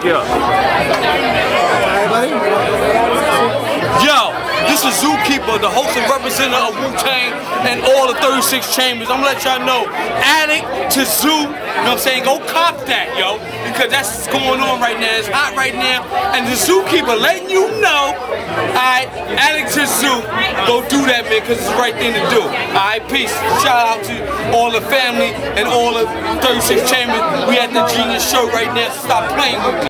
Yeah. Yo, this is Zookeeper, the host and representative of wu-tang and all the 36 chambers. I'm gonna let y'all know, Attic2zoo, you know what I'm saying? Go cop that, yo, because that's what's going on right now. It's hot right now, and the Zookeeper letting you know, alright, Attic2zoo, go do that, man, because it's the right thing to do. Alright, peace. Shout out to all the family and all the 36 chambers. We at the Genius Show right now, so stop playing with me.